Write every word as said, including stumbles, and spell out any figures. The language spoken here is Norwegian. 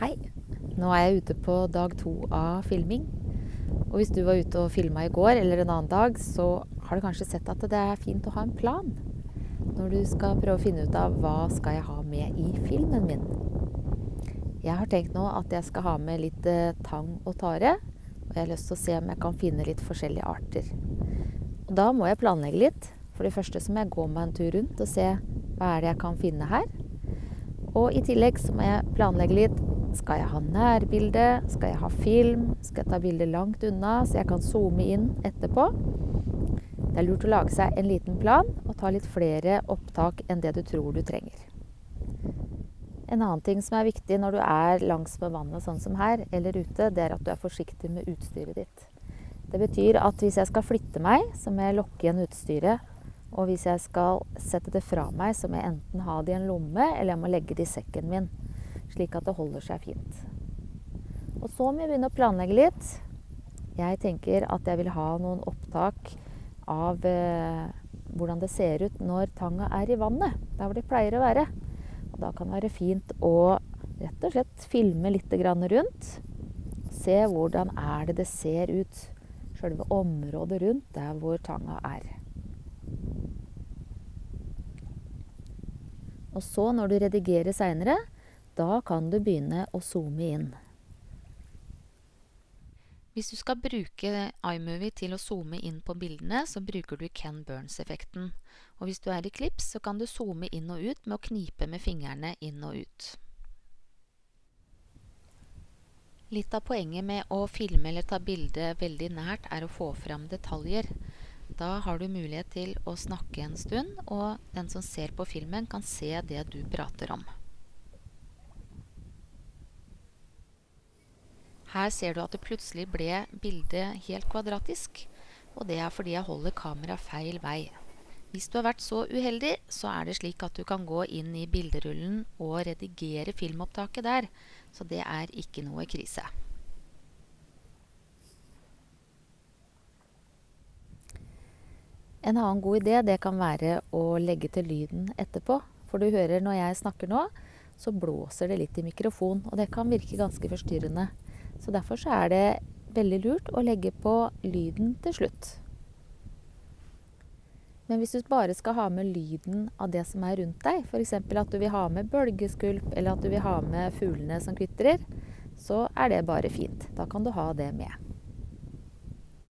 Hei, nå er jeg ute på dag to av filming. Og hvis du var ute og filmet i går eller en annen dag, så har du kanskje sett at det er fint å ha en plan når du skal prøve å finne ut av hva skal jeg ha med i filmen min. Jeg har tenkt nå at jeg skal ha med litt eh, tang og tare, og jeg har lyst til å se om jeg kan finne litt forskjellige arter. Og da må jeg planlegge litt. For det første så må jeg gå meg en tur rundt og se hva er det jeg kan finne her. Og i tillegg så må jeg planlegge litt. Skal jeg ha nærbilde? Skal jeg ha film? Skal jeg ta bilder langt unna så jeg kan zoome inn etterpå? Det er lurt å lage seg en liten plan og ta litt flere opptak enn det du tror du trenger. En annen ting som er viktig når du er langs med vannet sånn som her, eller ute, det er at du er forsiktig med utstyret ditt. Det betyr at hvis jeg skal flytte meg, så må jeg lokke igjen utstyret. Og hvis jeg skal sette det fra meg, så må jeg enten ha det i en lomme, eller jeg må legge det i sekken min, slik at det holder seg fint. Og så må jeg begynne å planlegge litt. Jeg tenker at jeg vil ha noen opptak av eh, hvordan det ser ut når tanga er i vannet, der hvor det pleier å være. Og da kan det være fint å rett og slett filme litt grann rundt. Se hvordan er det det ser ut, selve området rundt der hvor tanga er. Og så når du redigerer senere, da kan du begynne å zoome inn. Hvis du skal bruke iMovie til å zoome inn på bildene, så bruker du Ken Burns-effekten. Og hvis du er i klips, så kan du zoome inn og ut med å knipe med fingrene inn og ut. Litt av poenget med å filme eller ta bilde veldig nært er å få fram detaljer. Da har du mulighet til å snakke en stund, og den som ser på filmen kan se det du prater om. Her ser du at det plutselig ble bildet helt kvadratisk, og det er fordi jeg holder kamera feil vei. Hvis du har vært så uheldig, så er det slik at du kan gå inn i bilderullen og redigere filmopptaket der, så det er ikke noe krise. En annen god idé, det kan være å legge til lyden etterpå. For du hører når jeg snakker nå, så blåser det litt i mikrofon, og det kan virke ganske forstyrrende. Så derfor så er det veldig lurt å legge på lyden til slutt. Men hvis du bare skal ha med lyden av det som er rundt deg, for eksempel at du vil ha med bølgeskulp, eller at du vil ha med fuglene som kvitrer, så er det bare fint. Da kan du ha det med.